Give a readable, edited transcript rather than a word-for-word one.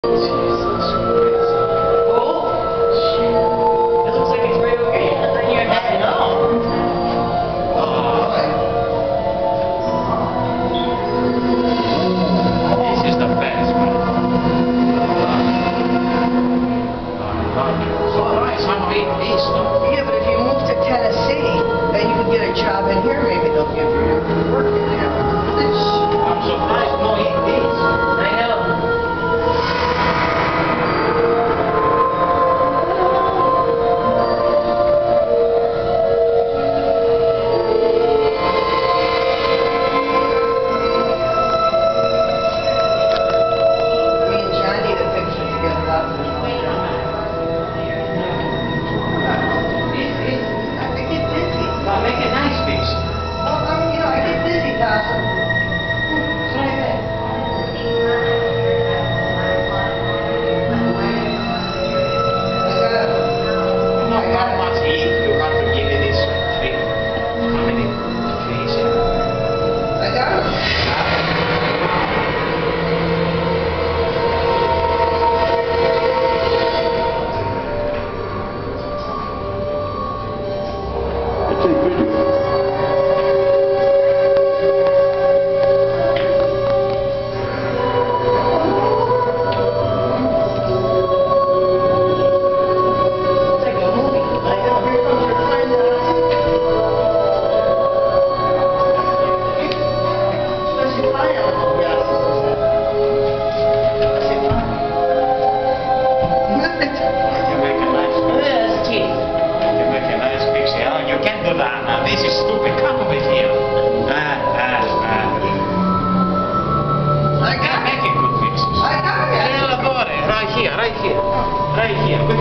Yeah, but if you move to Tennessee, then you can get a job in here. Maybe they'll give you work in here. I'm surprised no eat these. I know. Me and John need a picture together after this one. I get dizzy. Well, make a nice piece. I get dizzy, Pastor. Try that. Not that much eat. You have to give it this thing. How many trees? I got it. Take video. It's like a movie. I know. Here comes your friend. Especially pineapple. Yes. Especially You make a nice Look picture. at those teeth. You make a nice picture. Oh, you can't do that now. This is stupid. Come over here. I got it. Make a good picture. I got it. Right here. Right here. Right here.